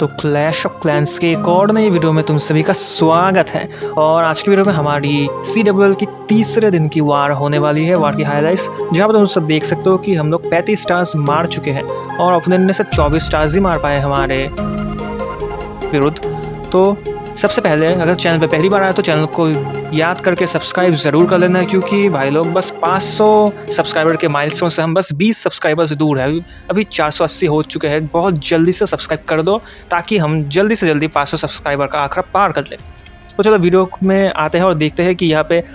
तो clash of clans के एक और नई वीडियो में तुम सभी का स्वागत है। और आज की वीडियो में हमारी CWL की तीसरे दिन की वार होने वाली है, वार की हाइलाइट्स, जहाँ पर तुम सब देख सकते हो कि हम लोग 35 स्टार्स मार चुके हैं और ओपोनेंट ने सिर्फ 24 स्टार्स ही मार पाए हमारे विरुद्ध। तो सबसे पहले अगर चैनल पे पहली बार आए तो चैनल को याद करके सब्सक्राइब ज़रूर कर लेना, क्योंकि भाई लोग बस 500 सब्सक्राइबर के माइलस्टोन से हम बस 20 सब्सक्राइबर से दूर है। अभी 480 हो चुके हैं। बहुत जल्दी से सब्सक्राइब कर दो ताकि हम जल्दी से जल्दी 500 सब्सक्राइबर का आंकड़ा पार कर लें। तो चलो वीडियो में आते हैं और देखते हैं कि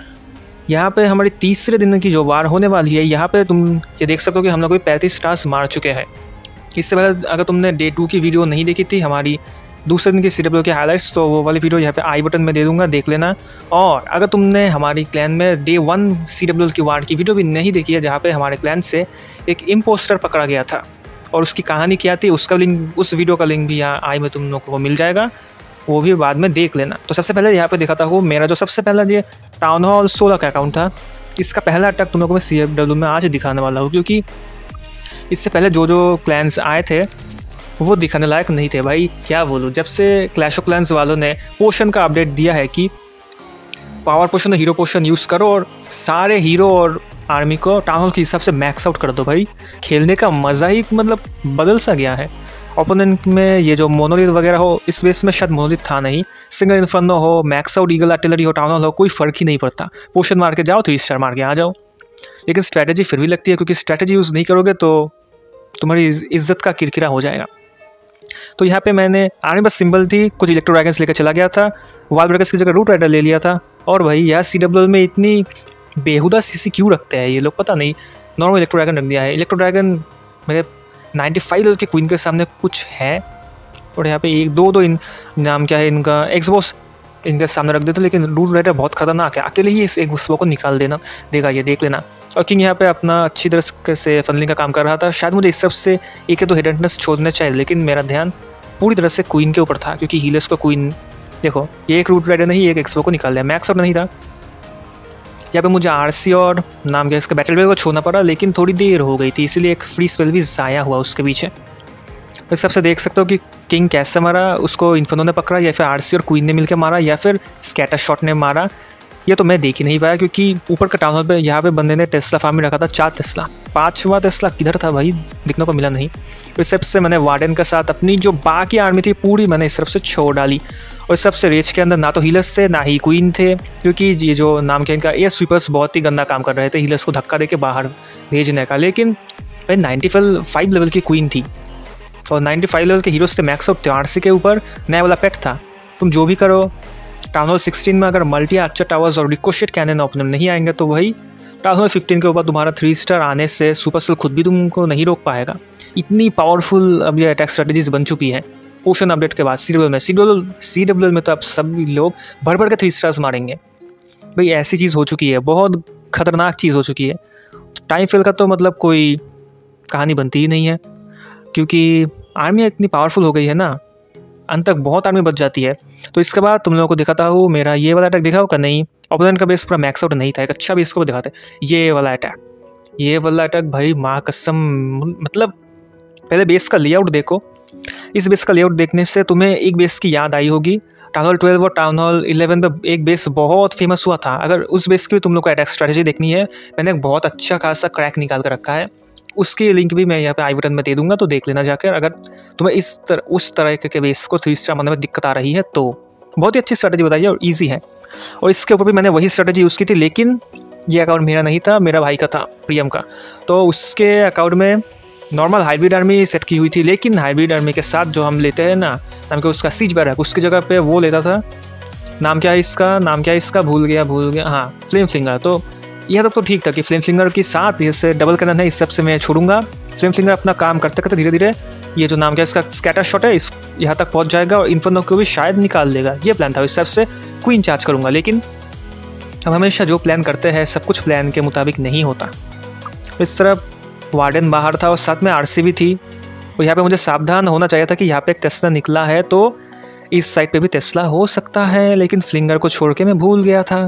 यहाँ पे हमारी तीसरे दिन की जो वार होने वाली है, यहाँ पे तुम ये देख सकते हो कि हम लोग 35 स्टार्स मार चुके हैं। इससे पहले अगर तुमने डे 2 की वीडियो नहीं देखी थी, हमारी दूसरे दिन की CWL के हाइलाइट्स, तो वो वाली वीडियो यहाँ पे आई बटन में दे दूंगा, देख लेना। और अगर तुमने हमारी क्लैन में डे 1 CWL की वार की वीडियो भी नहीं देखी है, जहाँ पे हमारे क्लैन से एक इम्पोस्टर पकड़ा गया था और उसकी कहानी क्या थी, उसका लिंक, उस वीडियो का लिंक भी यहाँ आई में तुम लोगों को मिल जाएगा, वो भी बाद में देख लेना। तो सबसे पहले यहाँ पे देखा था वो मेरा जो सबसे पहला ये टाउन हॉल 16 का अकाउंट था, इसका पहला अटैक तुम लोगों को मैं CWL में आज दिखाने वाला हूँ, क्योंकि इससे पहले जो क्लैन्स आए थे वो दिखाने लायक नहीं थे। भाई क्या बोलूँ, जब से क्लैश ऑफ क्लैंस वालों ने पोशन का अपडेट दिया है कि पावर पोशन और हीरो पोशन यूज़ करो और सारे हीरो और आर्मी को टाउन हॉल के हिसाब से मैक्स आउट कर दो, भाई खेलने का मज़ा ही मतलब बदल सा गया है। ओपोनेंट में ये जो मोनोलिथ वगैरह हो, इस बेस में शायद मोनोलिथ था नहीं, सिंगल इन्फर्नो हो, मैक्स आउट ईगल आर्टिलरी हो, टाउन हॉल हो, कोई फ़र्क ही नहीं पड़ता। पोशन मार के जाओ, 3 स्टार मार के आ जाओ। लेकिन स्ट्रैटेजी फिर भी लगती है, क्योंकि स्ट्रैटेजी यूज़ नहीं करोगे तो तुम्हारी इज्जत का किरकिरा हो जाएगा। तो यहाँ पे मैंने आर्मी बस सिंबल थी, कुछ इलेक्ट्रो ड्रैगन्स लेकर चला गया था, वॉल ब्रेकर्स की जगह रूट राइडर ले लिया था। और भाई यार CWL में इतनी बेहुदा CC क्यों रखते हैं ये लोग, पता नहीं। नॉर्मल इलेक्ट्रो ड्रैगन रख दिया है। इलेक्ट्रो ड्रैगन मेरे 95 लेवल के क्वीन के सामने कुछ है, और यहाँ पे एक दो नाम क्या है इनका, एक्सबॉस इनके सामने रख देते, लेकिन रूट राइडर बहुत खतरनाक है, अकेले ही इस एक्सबॉस को निकाल देगा, ये देख लेना। और किंग यहाँ पे अपना अच्छी तरह से फनलिंग का काम कर रहा था। शायद मुझे इस सब से एक या दो हिडननेस छोड़ने चाहिए, लेकिन मेरा ध्यान पूरी तरह से क्वीन के ऊपर था, क्योंकि हीलर्स को क्वीन देखो, ये एक रूट राइडर नहीं, एक एक्सबो को निकाल दिया, मैक्स और नहीं था। यहाँ पे मुझे RC और नाम क्या इसका बैटल वेव को छोड़ना पड़ा, लेकिन थोड़ी देर हो गई थी, इसलिए एक फ्री स्पेल भी ज़ाया हुआ उसके पीछे। इस सबसे देख सकते हो कि किंग कैसे मारा, उसको इन्फर्नो ने पकड़ा, या फिर RC और क्वीन ने मिलकर मारा, या फिर स्कैटर शॉट ने मारा, ये तो मैं देख ही नहीं पाया, क्योंकि ऊपर का टाउन हॉल पे यहाँ पे बंदे ने टेस्ला फार्म में रखा था 4 टेस्ला, 5वां टेस्ला किधर था भाई, दिखने को मिला नहीं। इस सब से मैंने वार्डन के साथ अपनी जो बाकी आर्मी थी पूरी मैंने इस तरफ से छोड़ डाली। और इस सबसे रेंज के अंदर ना तो हीलर्स थे ना ही क्वीन थे, क्योंकि ये जो नाम क्या इनका एयर स्वीपर्स बहुत ही गंदा काम कर रहे थे हीलर्स को धक्का दे के बाहर भेजने का। लेकिन भाई 95 लेवल की क्वीन थी और 95 लेवल के हीरोज थे, मैक्स आउट RC के ऊपर नया वाला पेट था। तुम जो भी करो, टाउन हॉल 16 में अगर मल्टी आर्चर टावर्स और रिकोशेट कैनन ओपोनेंट नहीं आएंगे तो वही टाउन हॉल 15 के ऊपर तुम्हारा 3 स्टार आने से सुपरसेल खुद भी तुमको नहीं रोक पाएगा। इतनी पावरफुल अब ये अटैक स्ट्रेटजीज बन चुकी है पोशन अपडेट के बाद CWL में। CWL में तो अब सभी लोग भर भर के 3 स्टार्स मारेंगे भाई, ऐसी चीज़ हो चुकी है, बहुत खतरनाक चीज़ हो चुकी है। टाइम फेल का तो मतलब कोई कहानी बनती ही नहीं है, क्योंकि आर्मी इतनी पावरफुल हो गई है ना, अंत तक बहुत आर्मी बच जाती है। तो इसके बाद तुम लोगों को दिखाता हूँ मेरा ये वाला अटैक, देखा होगा नहीं, ओपोनेंट का बेस पूरा मैक्स आउट नहीं था, एक अच्छा बेस को दिखाते। ये वाला अटैक भाई माँ कसम, मतलब पहले बेस का लेआउट देखो। इस बेस का लेआउट देखने से तुम्हें एक बेस की याद आई होगी, टाउन हॉल 12 और टाउन हॉल 11 पे एक बेस बहुत फेमस हुआ था। अगर उस बेस की तुम लोग को अटैक स्ट्रेटजी देखनी है, मैंने एक बहुत अच्छा खासा क्रैक निकाल कर रखा है, उसकी लिंक भी मैं यहाँ पे आई बटन में दे दूंगा, तो देख लेना जाकर। अगर तुम्हें उस तरह के बेस को 3 स्टार मारने में दिक्कत आ रही है तो बहुत ही अच्छी स्ट्रेटजी बताई है और ईजी है। और इसके ऊपर भी मैंने वही स्ट्रेटजी यूज़ की थी, लेकिन ये अकाउंट मेरा नहीं था, मेरा भाई का था, प्रियम का। तो उसके अकाउंट में नॉर्मल हाइब्रिड आर्मी सेट की हुई थी, लेकिन हाइब्रिड आर्मी के साथ जो हम लेते हैं ना, नाम क्या उसका सीज बैरक, उसकी जगह पे वो लेता था, नाम क्या है इसका भूल गया, हाँ फ्लेम फ्लिंगर। तो यह तब तो ठीक था कि फ्लेम फ्लिंगर के साथ जैसे डबल कैनन है, इस सब से मैं छोड़ूंगा। फ्लेम फ्लिंगर अपना काम करते करते धीरे धीरे ये जो नाम क्या इसका स्कैटर शॉट है, इस यहाँ तक पहुँच जाएगा और इन्फर्नो को भी शायद निकाल देगा, ये प्लान था। इस सब से क्वीन चार्ज करूँगा, लेकिन हम हमेशा जो प्लान करते हैं सब कुछ प्लान के मुताबिक नहीं होता। इस तरफ वार्डन बाहर था और साथ में RC भी थी, और यहाँ पे मुझे सावधान होना चाहिए था कि यहाँ पे एक टेस्ला निकला है, तो इस साइड पे भी टेस्ला हो सकता है, लेकिन फ्लिंगर को छोड़ के मैं भूल गया था।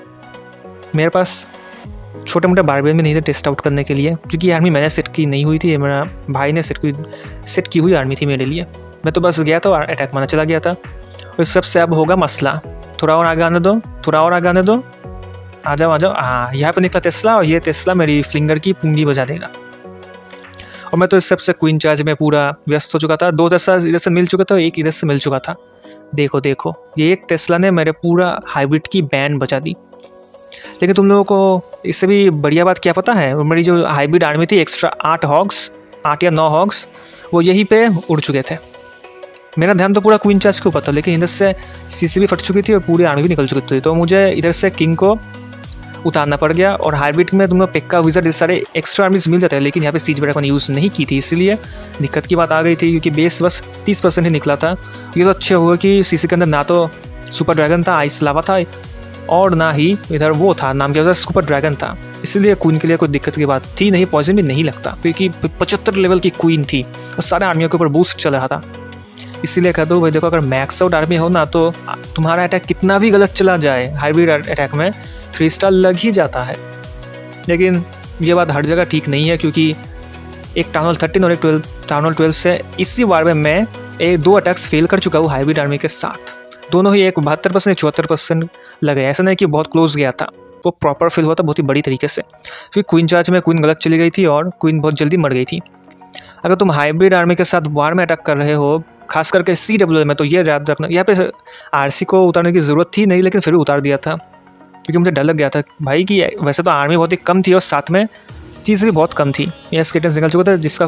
मेरे पास छोटे मोटे बारबेल में नहीं थे टेस्ट आउट करने के लिए, क्योंकि आर्मी मैंने सेट की नहीं हुई थी, ये मेरा भाई ने सेट की हुई आर्मी थी मेरे लिए। मैं तो बस गया था और अटैक मारना चला गया था। इस सबसे अब होगा मसला। थोड़ा और आगे आने दो, थोड़ा और आगे आने दो, आ जाओ आ जाओ। हाँ, यहाँ पे निकला टेस्ला और ये टेस्ला मेरी फ्लिंगर की पूंगी बजा देगा। और मैं तो इस सबसे क्वीन चार्ज में पूरा व्यस्त हो चुका था। 2 टेस्ला इधर से मिल चुका था, एक इधर से मिल चुका था। देखो देखो, ये एक टेस्ला ने मेरे पूरा हाइब्रिड की बैंड बचा दी। लेकिन तुम लोगों को इससे भी बढ़िया बात क्या पता है? मेरी जो हाइब्रिड आर्मी थी, एक्स्ट्रा 8 या 9 हॉग्स, वो यहीं पे उड़ चुके थे। मेरा ध्यान तो पूरा क्वीन चार्ज के ऊपर था, लेकिन इधर से सीसी भी फट चुकी थी और पूरी आर्मी भी निकल चुकी थी। तो मुझे इधर से किंग को उतारना पड़ गया। और हाइब्रिड में तुम लोग पेक्का विज़ार्ड इस सारे एक्स्ट्रा आर्मीज मिल जाते हैं, लेकिन यहाँ पे सीज ब्रेक मैंने यूज़ नहीं की थी, इसलिए दिक्कत की बात आ गई थी। क्योंकि बेस बस 30% ही निकला था। ये तो अच्छे हुआ कि सीसी के अंदर ना तो सुपर ड्रैगन था, आइस लावा था, और ना ही इधर वो था, नाम क्या होता है, सुपर ड्रैगन था। इसलिए क्वीन के लिए कोई दिक्कत की बात थी नहीं। पॉइजन भी नहीं लगता, क्योंकि 75 लेवल की क्वीन थी और सारे आर्मियों के ऊपर बूस्ट चल रहा था। इसीलिए कहता हूँ भाई, देखो अगर मैक्स आउट आर्मी हो ना, तो तुम्हारा अटैक कितना भी गलत चला जाए, हाइब्रिड अटैक में 3 स्टार लग ही जाता है। लेकिन ये बात हर जगह ठीक नहीं है, क्योंकि एक टाउन हॉल 13 और एक टाउन हॉल 12 से इसी बार में मैं 2 अटैक्स फेल कर चुका हूँ हाइब्रिड आर्मी के साथ। दोनों ही एक 72% 74% लगे। ऐसा नहीं कि बहुत क्लोज गया था, वो प्रॉपर फेल हुआ था बहुत ही बड़ी तरीके से। फिर क्वीन चार्ज में क्वीन गलत चली गई थी और क्वीन बहुत जल्दी मर गई थी। अगर तुम हाइब्रिड आर्मी के साथ वार में अटैक कर रहे हो, खास करके CW में, तो ये याद रखना, यहाँ पे RC को उतारने की ज़रूरत थी नहीं, लेकिन फिर भी उतार दिया था, क्योंकि मुझे डर लग गया था भाई कि वैसे तो आर्मी बहुत ही कम थी और साथ में चीज़ भी बहुत कम थी। यह स्केटर्स निकल चुका था जिसका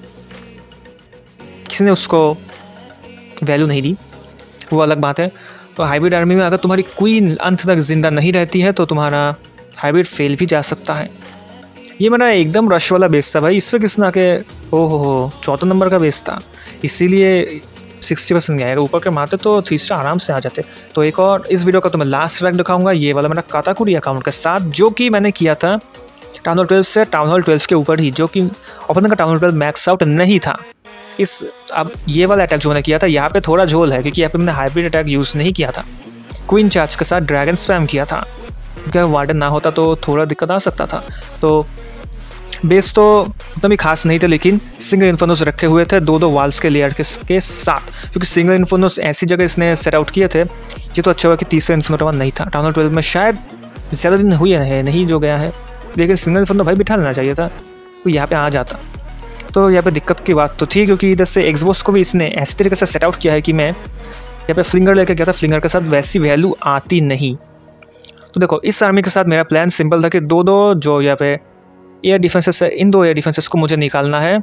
किसी ने उसको वैल्यू नहीं दी, वो अलग बात है। तो हाइब्रिड आर्मी में अगर तुम्हारी क्वीन अंत तक जिंदा नहीं रहती है तो तुम्हारा हाइब्रिड फेल भी जा सकता है। ये मेरा एकदम रश वाला बेस था भाई, इस पर किसने आके ओहो 14 नंबर का बेस था, इसीलिए 60% गया। ऊपर के मारते तो 3 स्टार आराम से आ जाते। तो एक और इस वीडियो का तो मैं लास्ट ट्रैक दिखाऊंगा, ये वाला मेरा काताकुरी अकाउंट के साथ, जो कि मैंने किया था टाउन हॉल 12 से टाउन हॉल 12 के ऊपर ही, जो कि ओपन का टाउन हॉल 12 मैक्स आउट नहीं था। अब ये वाला अटैक जो मैंने किया था, यहाँ पे थोड़ा झोल है, क्योंकि यहाँ पे मैंने हाइब्रिड अटैक यूज़ नहीं किया था, क्वीन चार्ज के साथ ड्रैगन स्पैम किया था। क्योंकि वार्डन ना होता तो थोड़ा दिक्कत आ सकता था। तो बेस तो उतना भी खास नहीं थे, लेकिन सिंगल इन्फर्नोस रखे हुए थे 2-2 वाल्स के लेयर के साथ, क्योंकि सिंगल इन्फर्नोस ऐसी जगह इसने सेट आउट किए थे। ये तो अच्छा हुआ कि तीसरा इन्फर्नो नहीं था। टाउन हॉल 12 में शायद ज़्यादा दिन हुए है नहीं जो गया है, लेकिन सिंगल इन्फर्नो भाई बिठा लेना चाहिए था, तो यहाँ पे आ जाता। तो यहाँ पे दिक्कत की बात तो थी, क्योंकि इधर से एक्सबॉस को भी इसने ऐसी तरीके से सेट आउट किया है कि मैं यहाँ पे फ्लिंगर लेकर गया था, फ्लिंगर के साथ वैसी वैल्यू आती नहीं। तो देखो इस आर्मी के साथ मेरा प्लान सिंपल था कि 2-2 जो यहाँ पे एयर डिफेंसेस है, इन 2 एयर डिफेंसेस को मुझे निकालना है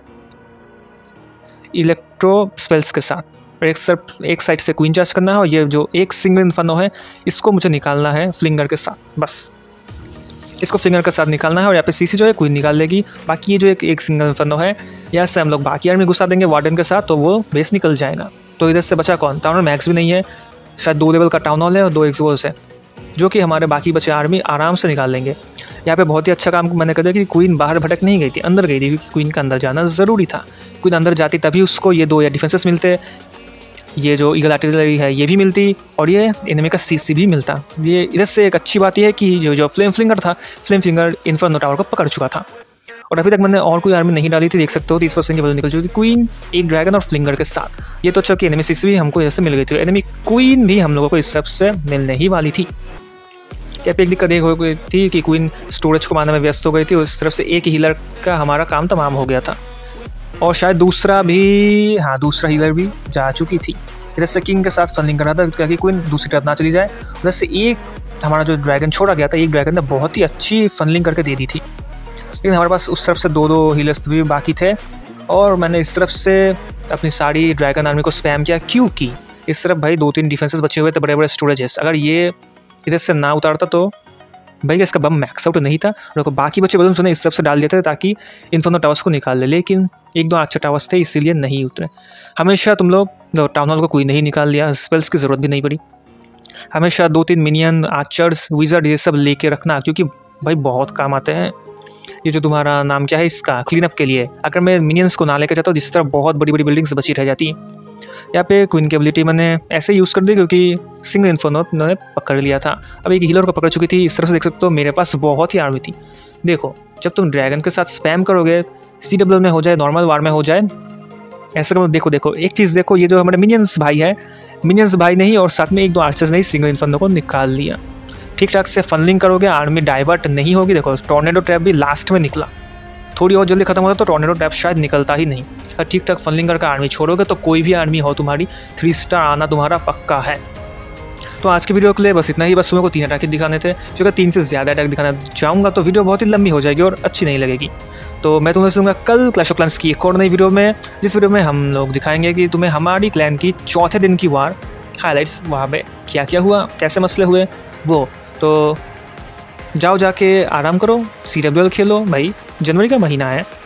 इलेक्ट्रो स्पेल्स के साथ, और एक साइड से क्वीन चार्ज करना है, और ये जो एक सिंगल इन्फर्नो है इसको मुझे निकालना है फ्लिंगर के साथ। बस इसको फ्लिंगर के साथ निकालना है, और यहाँ पे सीसी जो है क्वीन निकाल लेगी। बाकी ये जो एक सिंगल इन्फर्नो है, यहाँ से हम लोग बाकी आर्मी घुसा देंगे वार्डन के साथ, तो वो बेस निकल जाएगा। तो इधर से बचा कौन? टाउन हॉल मैक्स भी नहीं है, शायद 2 लेवल का टाउन हॉल है और 2 एक्सबोस है, जो कि हमारे बाकी बचे आर्मी आराम से निकाल लेंगे। यहाँ पे बहुत ही अच्छा काम मैंने कर दिया कि क्वीन बाहर भटक नहीं गई थी, अंदर गई थी, क्योंकि क्वीन का अंदर जाना ज़रूरी था। क्वीन अंदर जाती तभी उसको ये 2 एयर डिफेंसेस मिलते, ये जो ईगल आर्टिलरी है ये भी मिलती, और ये एनिमी का सीसी भी मिलता। ये इधर से एक अच्छी बात यह है कि जो फ्लेम फ्लिंगर था, फ्लेम फ्लिंगर इन्फर्नो टावर को पकड़ चुका था, और अभी तक मैंने और कोई आर्मी नहीं डाली थी। देख सकते हो 30% की वजह निकल चुकी थी क्वीन, एक ड्रैगन और फ्लिंगर के साथ। ये तो अच्छा कि एनिमी सीसी भी हमको इधर से मिल गई थी, एनिमी क्वीन भी हम लोगों को इस सब से मिलने ही वाली थी। क्या पे एक दिक्कत एक हो गई थी कि क्वीन स्टोरेज को मारने में व्यस्त हो गई थी, उस तरफ से एक हीलर का हमारा काम तमाम हो गया था, और शायद दूसरा हीलर भी जा चुकी थी। इधर से किंग के साथ फनलिंग करना था, ताकि क्वीन दूसरी तरफ ना चली जाए। उधर से एक हमारा जो ड्रैगन छोड़ा गया था, एक ड्रैगन ने बहुत ही अच्छी फनलिंग करके दे दी थी, लेकिन हमारे पास उस तरफ से 2-2 हीलर्स भी बाकी थे, और मैंने इस तरफ से अपनी सारी ड्रैगन आर्मी को स्पैम किया, क्योंकि इस तरफ भाई 2-3 डिफेंसेस बचे हुए थे, बड़े बड़े स्टोरेजेस। अगर ये इधर से ना उतारता तो भाई इसका बम मैक्स आउट नहीं था, और बाकी बचे बलून उन्हें इस तरफ से डाल दिया था ताकि इन्फर्नो टावर्स को निकाल ले, लेकिन 1-2 अच्छे टावर्स थे इसीलिए नहीं उतरे। हमेशा तुम लोग टाउन हॉल को कोई नहीं निकाल लिया, स्पेल्स की ज़रूरत भी नहीं पड़ी। हमेशा 2-3 मिनियन, आर्चर्स, विज़र्ड ये सब लेके रखना, क्योंकि भाई बहुत काम आते हैं। ये जो तुम्हारा नाम क्या है इसका, क्लीन अप के लिए अगर मैं मिनियंस को ना लेकर जाता हूँ, जिस तरह बहुत बड़ी बड़ी बिल्डिंग्स बची रह जाती हैं। यहाँ पे क्वीन की एबिलिटी मैंने ऐसे यूज़ कर दी, क्योंकि सिंगल इन्फर्नो ने पकड़ लिया था, अब एक हीलर को पकड़ चुकी थी। इस तरह से देख सकते हो मेरे पास बहुत ही आर्मी थी। देखो जब तुम ड्रैगन के साथ स्पैम करोगे, CW में हो जाए, नॉर्मल वार में हो जाए, ऐसे करो, देखो देखो एक चीज़ देखो, ये जो हमारे मिनियंस भाई है, मिनियंस भाई नहीं और साथ में 1-2 आर्चर्स नहीं, सिंगल इन्फर्नो को निकाल लिया। ठीक ठाक से फनलिंग करोगे, आर्मी डाइवर्ट नहीं होगी। देखो टॉर्नेडो ट्रैप भी लास्ट में निकला, थोड़ी और जल्दी खत्म होता तो टॉर्नेडो ट्रैप शायद निकलता ही नहीं। और ठीक ठाक फनलिंग करके आर्मी छोड़ोगे तो कोई भी आर्मी हो तुम्हारी 3 स्टार आना तुम्हारा पक्का है। तो आज की वीडियो के लिए बस इतना ही। बस तुम्हें को 3 अटैक दिखाने थे, क्योंकि 3 से ज़्यादा अटैक दिखाना चाहूँगा तो वीडियो बहुत ही लंबी हो जाएगी और अच्छी नहीं लगेगी। तो मैं तुम्हें सुनूंगा कल क्लैश ऑफ क्लैंस की एक और नई वीडियो में, जिस वीडियो में हम लोग दिखाएंगे कि तुम्हें हमारी क्लैन की चौथे दिन की वार हाइलाइट्स, वहाँ पे क्या क्या हुआ, कैसे मसले हुए वो। तो जाओ जाके आराम करो, CWL खेलो भाई, जनवरी का महीना है।